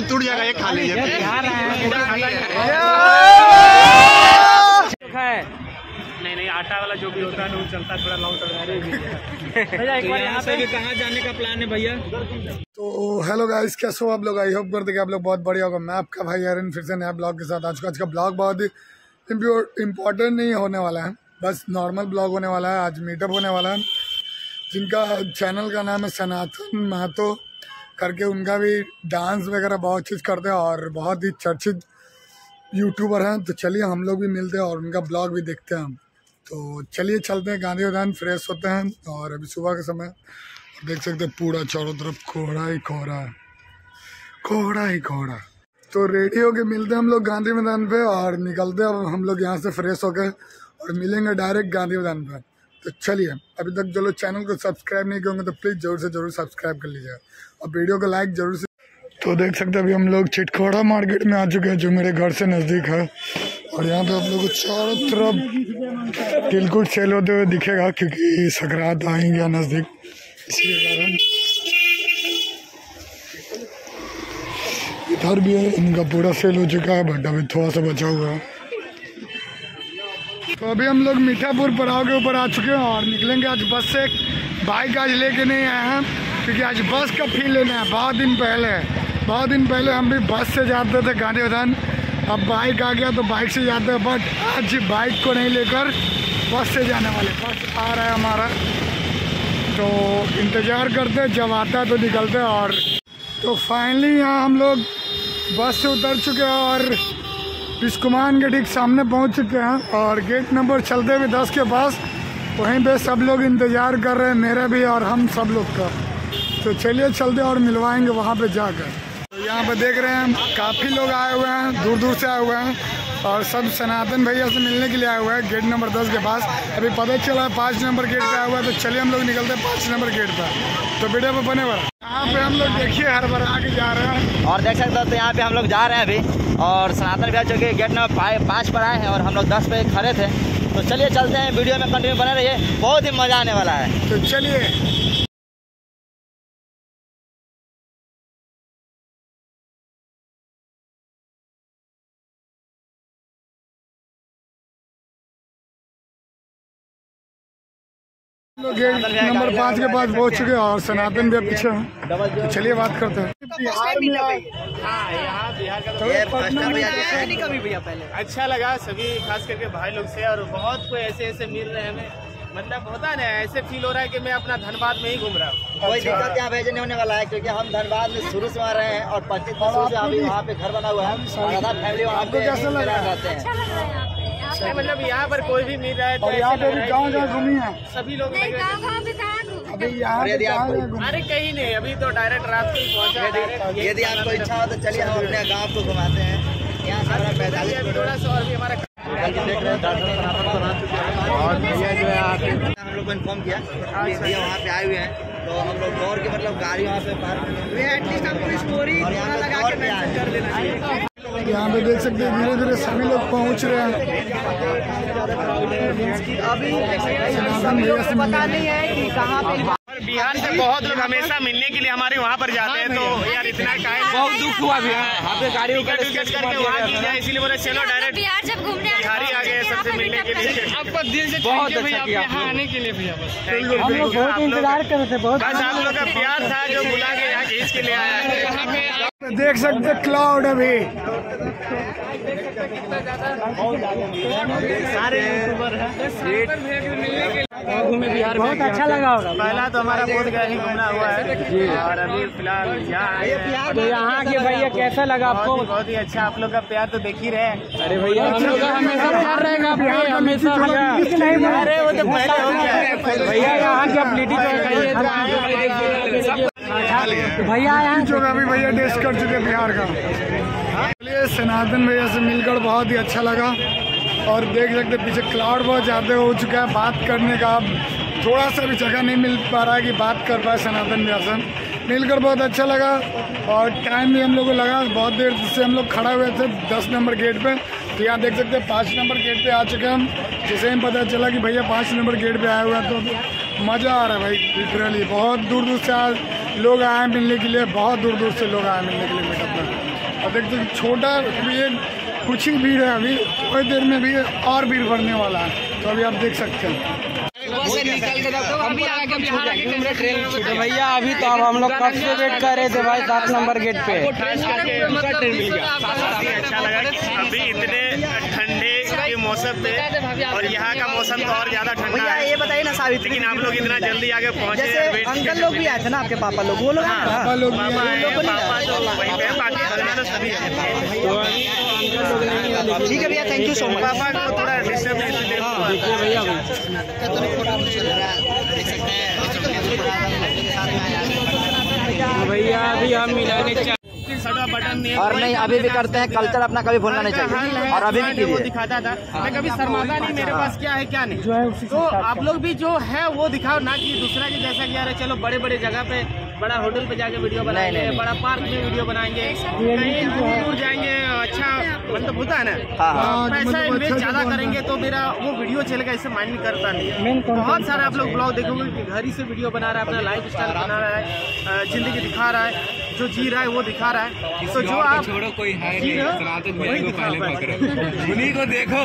टूट जाएगा, एक खा लीजिए। नहीं आटा वाला जो भी होता है वो चलता थोड़ा लॉन्ग भैया। एक बार यहाँ से भी कहाँ जाने का प्लान है भैया? तो हेलो गाइस, कैसे हो आप लोग? आई होप करते कि आप लोग बहुत बढ़िया होगा। मैं आपका भाई अरन फिर से नया ब्लॉग के साथ। आज का ब्लॉग बहुत ही इम्पोर्टेंट नहीं होने वाला है, बस नॉर्मल ब्लॉग होने वाला है। आज मीटअप होने वाला है, जिनका चैनल का नाम है सनातन महतो करके। उनका भी डांस वगैरह बहुत चीज़ करते हैं और बहुत ही चर्चित यूट्यूबर हैं। तो चलिए हम लोग भी मिलते हैं और उनका ब्लॉग भी देखते हैं हम। तो चलिए चलते हैं गांधी मैदान, फ्रेश होते हैं। और अभी सुबह के समय देख सकते हैं पूरा चारों तरफ कोहरा ही कोहरा है, कोहरा ही कोहरा। तो रेडी होके मिलते हैं हम लोग गांधी मैदान पे और निकलते हैं अब हम लोग यहाँ से फ्रेश होके और मिलेंगे डायरेक्ट गांधी मैदान पे। तो चलिए, अभी तक जो लोग चैनल को सब्सक्राइब नहीं किए तो प्लीज़ जरूर से जरूर सब्सक्राइब कर लीजिएगा और वीडियो को लाइक जरूर से। तो देख सकते हैं अभी हम लोग चिटखोड़ा मार्केट में आ चुके हैं, जो मेरे घर से नज़दीक है। और यहाँ पे आप लोगों को चारों तरफ तिलकुट सेल होते हुए दिखेगा, क्योंकि सकरात आ ही गया नज़दीक, इसी कारण इधर भी है इनका पूरा सेल हो चुका है, बट अभी थोड़ा सा बचा हुआ है। तो अभी हम लोग मीठापुर पड़ाव के ऊपर आ चुके हैं और निकलेंगे आज बस से। बाइक आज लेके नहीं आए हैं, क्योंकि आज बस का फील लेना है। बहुत दिन पहले हम भी बस से जाते थे गांधी मैदान, अब बाइक आ गया तो बाइक से जाते हैं। बट आज बाइक को नहीं लेकर बस से जाने वाले। बस आ रहा है हमारा, तो इंतज़ार करते हैं, जब आता है तो निकलते हैं। और तो फाइनली यहाँ हम लोग बस से उतर चुके हैं और बिस्कुमान के ठीक सामने पहुँच चुके हैं। और गेट नंबर चलते हुए 10 के पास वहीं पे सब लोग इंतज़ार कर रहे हैं, मेरा भी और हम सब लोग का। तो चलिए चलते और मिलवाएंगे वहाँ पे जाकर। तो यहाँ पे देख रहे हैं काफ़ी लोग आए हुए हैं, दूर दूर से आए हुए हैं और सब सनातन भैया से मिलने के लिए आए हुए हैं गेट नंबर 10 के पास। अभी पता चला 5 नंबर गेट पे आया हुआ है, तो चलिए हम लोग निकलते हैं 5 नंबर गेट पर। तो वीडियो पे बने हुआ यहाँ पे हम लोग देखिए हड़बड़ा के जा रहे हैं और देख सकते हो। तो यहाँ पे हम लोग जा रहे हैं अभी, और सनातन भैया जो कि गेट नंबर 5 पर आए हैं और हम लोग 10 पे खड़े थे। तो चलिए चलते हैं, वीडियो में कंटिन्यू बने रहिए, बहुत ही मज़ा आने वाला है। तो चलिए। गेट नंबर 5 के पास पहुंच चुके हैं और सनातन भी पीछे हैं। तो चलिए बात करते हैं। बिहार में अच्छा लगा सभी, खास करके भाई लोग से, और बहुत कोई ऐसे मिल रहे हैं हमें। मतलब होता है ना, ऐसे फील हो रहा है कि मैं अपना धनबाद में ही घूम रहा हूँ। कोई दिक्कत यहाँ भेजने होने वाला है, क्योंकि हम धनबाद में शुरू से आ रहे हैं और 25 वर्षों से अभी वहाँ पे घर बना हुआ है और आधा फैमिली वहाँ पे रहते हैं। मतलब यहाँ पर कोई भी मिल रहा है तो यहाँ पे गाँव घूमी है सभी लोग। अभी यहाँ अरे कहीं नहीं, अभी तो डायरेक्ट रात को ही पहुँचा। यदि आपको इच्छा हो तो चलिए हम अपने गाँव को घुमाते हैं। यहाँ से 45 थोड़ा सा और भी हमारा और भैया जो है हम लोग को इन्फॉर्म किया भैया वहाँ पे आए हुए हैं। तो हम लोग दौड़ के मतलब गाड़ी वहाँ पे पार्क एटलीस्ट आपको स्टोरी लगा के मेंशन कर देना चाहिए। यहाँ पे देख सकते हैं धीरे धीरे सभी लोग पहुँच रहे हैं। अभी पता नहीं है कि कहाँ पे। बिहार से बहुत लोग हमेशा मिलने के लिए हमारे वहाँ पर जाते हैं। तो यार इतना बहुत दुख हुआ यहाँ पे गाड़ी टिकट करके वहाँ की जाए, इसीलिए बोले चलो डायरेक्ट बिहार जब घूमने बिहारी आ गए सबसे मिलने के लिए। आपका दिल से बहुत अच्छा किया यहाँ आने के लिए भैया। बस हम लोग बहुत इंतजार कर रहे थे, बहुत आप लोग का प्यार था जो बुला के यहाँ खींच के ले आया है। देख सकते हैं क्लाउड अभी सारे यूट्यूबर हैं घूमे बिहार में। बहुत अच्छा लगा होगा। पहला तो हमारा बोध गया ही घूमना हुआ है और अभी फिलहाल यहाँ तो यहाँ के भैया कैसा लगा आपको? बहुत ही अच्छा, आप लोग का प्यार तो देख ही रहे। अरे भैया हम लोग का हमेशा प्यार रहेगा बिहार, हमेशा। अरे वो तो पहले हो गया भैया, यहाँ की अपलिटी भैया यहाँ जो अभी भैया टेस्ट कर चुके बिहार का। चलिए सनातन भैया से मिलकर बहुत ही अच्छा लगा। और देख सकते पीछे क्लाउड बहुत ज़्यादा हो चुका है, बात करने का अब थोड़ा सा भी जगह नहीं मिल पा रहा है कि बात कर पाए सनातन भैया से। मिलकर बहुत अच्छा लगा और टाइम भी हम लोग को लगा, बहुत देर से हम लोग खड़ा हुए थे 10 नंबर गेट पे। तो यहाँ देख सकते हैं 5 नंबर गेट पे आ चुके हैं हम। जैसे ही पता चला कि भैया 5 नंबर गेट पे आए हुए हैं तो मज़ा आ रहा है भाई। लिटरली बहुत दूर दूर से लोग आए मिलने के लिए, बहुत दूर दूर से लोग आए मिलने के लिए मीटअप में। देखते छोटा ये कुछ ही भीड़ है, अभी थोड़ी देर में भी और भीड़ बढ़ने वाला है, तो अभी आप देख सकते हैं। भैया अभी तो अब हम लोग कब से वेट कर रहे थे भाई 7 नंबर गेट पे। अच्छा लगा अभी इतने ठंडे के मौसम पे, और यहाँ का मौसम तो और ज्यादा ठंडा है। ये बताइए ना सावित्री, लेकिन आप लोग इतना जल्दी आगे पहुँचे। जैसे अंकल लोग भी आए थे ना आपके पापा लोग, वो लोग पापा लोग भी पापा हैं। है, पापा तो वहीं पे हैं, बाकी बगना तो सभी हैं। ठीक है भैया, थैंक यू सो मच। पापा को थोड़ा डिस्टर्ब इसलिए भैया अभी हम मिलाने बटन नहीं है। और नहीं अभी भी करते हैं, कल्चर अपना कभी भूलना नहीं चाहिए, और अभी भी वो कीजिए। दिखाता था, मैं कभी शर्माता नहीं, मेरे पास क्या है क्या नहीं। तो आप लोग भी जो है वो दिखाओ ना, कि दूसरा की जैसा कि यार चलो बड़े बड़े जगह पे, बड़ा होटल पे जाके वीडियो बनाएंगे, बड़ा पार्क में वीडियो बनाएंगे, कहीं दूर जाएंगे, अच्छा मतलब होता है ना, पैसा इन्वेस्ट ज्यादा करेंगे तो मेरा वो वीडियो चलेगा, इससे माइंड नहीं करता नहीं। बहुत सारे आप लोग ब्लॉग देखोगे कि घर ही से वीडियो बना रहा है, अपना लाइफ स्टाइल बना रहा है, जिंदगी दिखा रहा है, जो जी रहा है वो दिखा रहा है। तो जो आप छोड़ो कोई है वही दिखा उन्हीं को देखो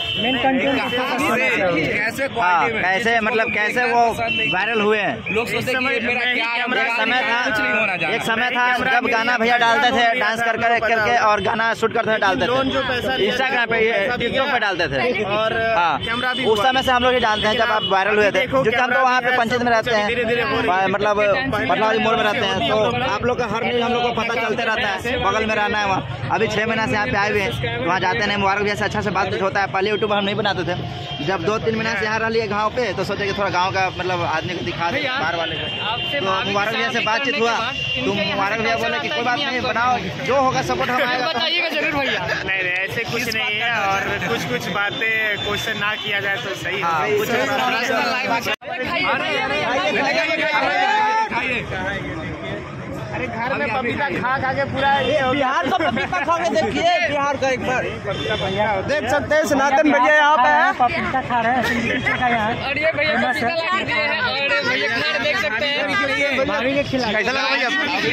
कैसे मतलब कैसे वो वायरल हुए हैं। लोग सोचते हैं कि मेरा क्या समय था, कुछ नहीं होना चाहिए। एक समय था जब गाना भैया डालते थे डांस करके और गाना शूट करते थे, डालते थे इंस्टाग्राम पे, टिकटॉक पे डालते थे। और हाँ, उस समय से हम लोग ही डालते हैं जब आप वायरल हुए थे, क्योंकि हम तो वहाँ पे पंचायत में रहते हैं, मतलब पटलावाली मोड़ में रहते हैं, तो आप लोग का हर न्यूज हम लोग को पता चलते रहता है, बगल में रहना है वहाँ। अभी 6 महीना से यहाँ पे आए हुए हैं, वहाँ जाते हैं, मुबारक भैया से अच्छा से बातचीत होता है। पहले यूट्यूब हम नहीं बनाते थे, जब 2-3 महीना से यहाँ रह लिए गाँव पे, तो सोचे कि थोड़ा गाँव का मतलब आदमी को दिखा दे बाहर वाले को। तो मुबारक भैया से बातचीत हुआ, तो मुबारक भैया बोले कि कोई बात नहीं, बनाओ जो होगा सपोर्ट हम आएगा। बताइएगा जरूर भैया। नहीं ऐसे कुछ नहीं है, और कुछ बातें क्वेश्चन ना किया जाए तो सही है। अरे घर में पपीता खा के पूरा बिहार का पपीता खा के देखिए, बिहार का एक बार देख सकते हैं। सनातन भैया यहाँ पे है, पपीता खा रहे हैं, और ये भैया पपीता ला के दिए हैं, और भैया खा देख सकते हैं। कैसा लगा भैया?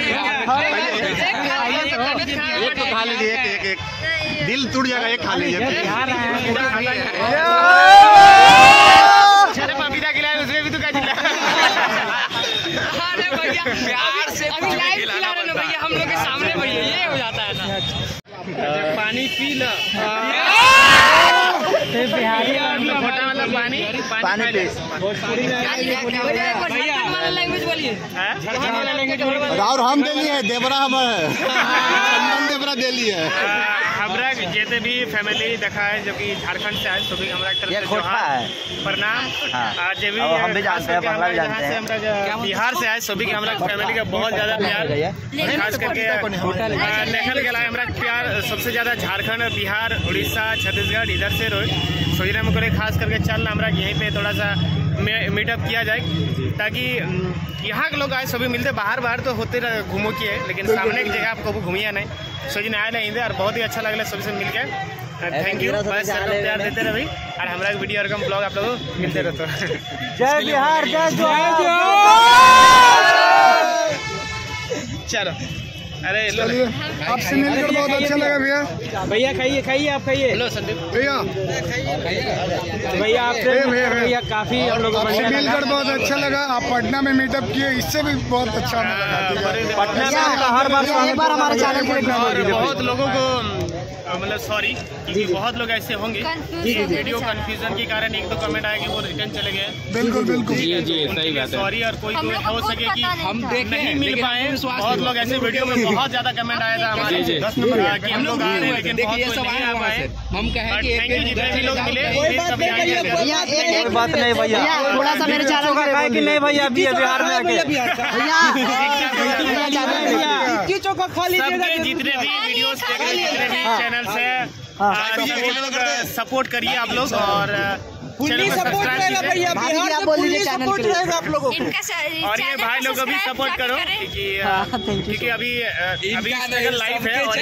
एक तो खा लीजिए, एक दिल टूट जाएगा, एक खा लीजिए। पपीता खिलाए उसमें भी तो क्या खिलाया? अरे भैया प्यार से अभी लाइव खिला रहे ना भैया हम लोग के सामने, भैया ये हो जाता है ना। पानी पी लो, बिहारी छोटा वाला पानी पानी पी। लैंग्वेज बोलिए। और हम दे लिए देवरा, हम देवरा दे लिए हमरा जितने भी फैमिली देखा है जो कि झारखंड से आए, तो भी हमारा तरफ से प्रणाम। आज भी हम भी जानते हैं, बांग्ला भी जानते हैं। बिहार से आए सभी के हमारा फैमिली का बहुत ज्यादा प्यार, खास करके नेशनल के लाए हमारा प्यार सबसे ज्यादा झारखंड, बिहार, उड़ीसा, छत्तीसगढ़ इधर से रोज सोचना में करे, खास करके चलना हमारा यहीं पे थोड़ा सा मीटअप किया जाए, ताकि यहाँ के लोग आए सभी मिलते। बाहर तो होते घूमो किए, लेकिन सामने की जगह आपको घूमिया नहीं, सोचने आए नहीं, और बहुत ही अच्छा लगला सबसे मिलकर। थैंक यू, बस प्यार देते रहे भाई, और हमारा वीडियो और कम ब्लॉग आप लोग मिलते रहते। जय बिहार, जय जोहार। चलो, अरे चलिए आपसे मिलकर बहुत अच्छा लगा भैया। भैया खाइए आप खाइए। हेलो संदीप भैया भैया आपसे भैया काफी हम लोग आपसे मिलकर बहुत अच्छा लगा। आप पटना में मीटअप किए, इससे भी बहुत अच्छा हमें लगा। पटना में हर बार एक बार हमारे चैनल के लिए और बहुत लोगों को मतलब सॉरी, क्योंकि बहुत लोग ऐसे होंगे वीडियो कंफ्यूजन के कारण एक दो कमेंट आए कि वो रिटर्न चले गए। बिल्कुल बिल्कुल जी सही बात है। सॉरी, और कोई हो सके कि हम नहीं मिल पाए। बहुत लोग ऐसे वीडियो में बहुत ज्यादा कमेंट आया था हमारे कि हम लोग आ रहे हैं, लेकिन बहुत कोई नहीं आ पाए। हम कहें कि थैंक यू जितने भी लोग मिले। एक बात नहीं भैया, थोड़ा सा मेरे चैनल का कि नहीं भैया अभी बिहार में भैया सबके जितने भी वीडियोस देख रहे हैं, जितने भी चैनल से सपोर्ट करिए आप लोग, और फुल्ली सपोर्ट रहेगा भैया, बिहार से फुल्ली सपोर्ट रहेगा आप लोगों को। और ये भाई लोग अभी सपोर्ट करो, क्योंकि अभी स्ट्रगल लाइफ है, और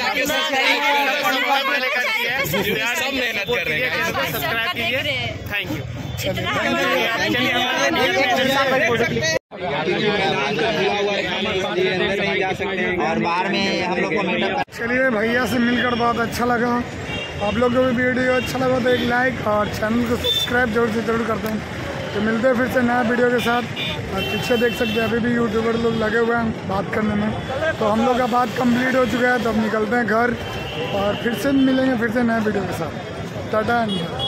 पहले करती है, सब मेहनत कर रहे हैं, सब्सक्राइब कीजिए। Thank you. और बाहर में हम लोग को मीटअप। चलिए भैया से मिलकर बहुत अच्छा लगा। आप लोग को भी वीडियो अच्छा लगा तो एक लाइक और चैनल को सब्सक्राइब जरूर से जरूर करते हैं। तो मिलते हैं फिर से नया वीडियो के साथ। और पीछे देख सकते हैं अभी भी यूट्यूबर लोग लगे हुए हैं बात करने में। तो हम लोग का बात कंप्लीट हो चुका है, तो अब निकलते हैं घर और फिर से मिलेंगे फिर से नए वीडियो के साथ। टाटा।